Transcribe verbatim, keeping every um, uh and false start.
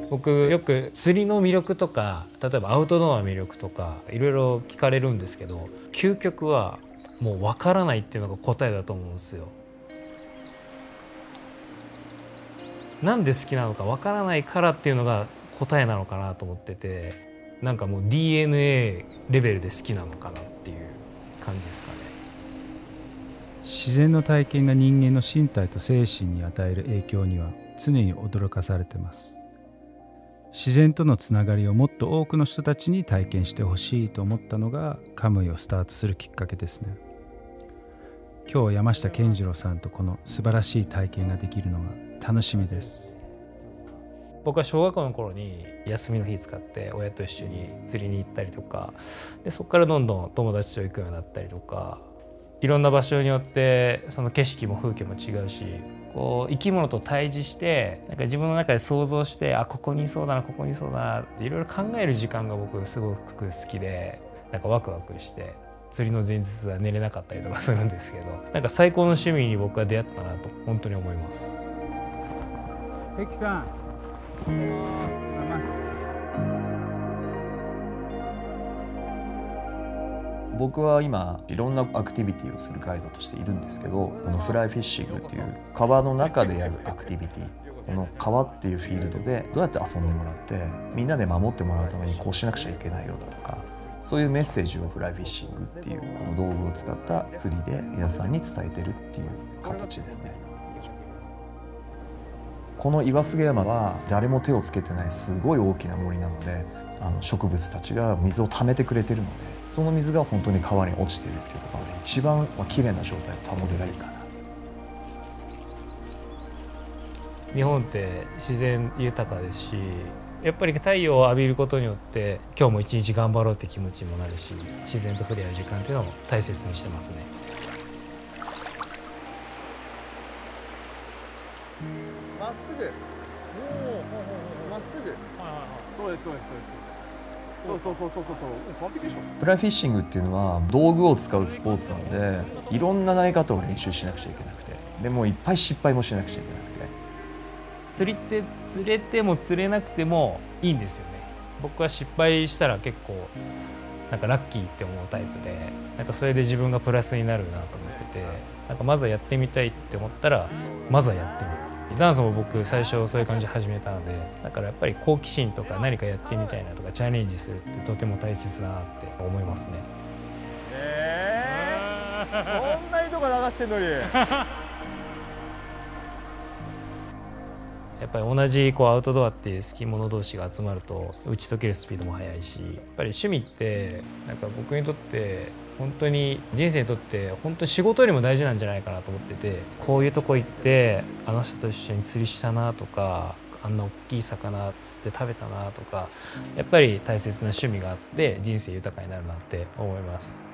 僕よく釣りの魅力とか、例えばアウトドアの魅力とかいろいろ聞かれるんですけど、究極はもう分からないっていうのが答えだと思うんですよ。なんで好きなのか分からないからっていうのが答えなのかなと思ってて、なんかもう ディーエヌエー レベルで好きなのかなっていう感じですかね。 自然の体験が人間の身体と精神に与える影響には常に驚かされています。自然とのつながりをもっと多くの人たちに体験してほしいと思ったのがカムイをスタートするきっかけですね。今日山下健二郎さんとこの素晴らしい体験ができるのが楽しみです。 僕は小学校の頃に休みの日使って親と一緒に釣りに行ったりとかで、そこからどんどん友達と行くようになったりとか、いろんな場所によってその景色も風景も違うし、こう生き物と対峙してなんか自分の中で想像して、あここにいそうだなここにいそうだなっていろいろ考える時間が僕すごく好きで、なんかワクワクして釣りの前日は寝れなかったりとかするんですけど、なんか最高の趣味に僕は出会ったなと本当に思います。 関さん、 僕は今いろんなアクティビティをするガイドとしているんですけど、このフライフィッシングっていう川の中でやるアクティビティ、この川っていうフィールドでどうやって遊んでもらってみんなで守ってもらうためにこうしなくちゃいけないよだとか、そういうメッセージをフライフィッシングっていうこの道具を使った釣りで皆さんに伝えてるっていう形ですね。この岩菅山は誰も手をつけてないすごい大きな森なので、あの植物たちが水を溜めてくれてるので、その水が本当に川に落ちてるっていうところで一番きれいな状態を保てないかな。 日本って自然豊かですし、やっぱり太陽を浴びることによって今日も一日頑張ろうって気持ちにもなるし、自然と触れ合う時間っていうのも大切にしてますね。 まっすぐ、まっすぐ、そうですそうですそうです。そうそうそうそうそうそう、完璧でしょ。 フライフィッシングっていうのは道具を使うスポーツなので、いろんな投げ方を練習しなくちゃいけなくて、でもいっぱい失敗もしなくちゃいけなくて、 釣りって釣れても釣れなくてもいいんですよね。僕は失敗したら結構なんかラッキーって思うタイプで、なんかそれで自分がプラスになるなと思ってて、なんかまずはやってみたいって思ったらまずはやってみる。ダンスも僕最初そういう感じで始めたので、だからやっぱり好奇心とか何かやってみたいなとかチャレンジするってとても大切だなって思いますね。 えー、そんなにとか流してんのにやっぱり同じこうアウトドアっていう好き者同士が集まると打ち解けるスピードも速いし、やっぱり趣味ってなんか僕にとって本当に人生にとって本当に仕事よりも大事なんじゃないかなと思ってて、こういうとこ行ってあの人と一緒に釣りしたなとか、あんな大きい魚釣って食べたなとか、やっぱり大切な趣味があって人生豊かになるなって思います。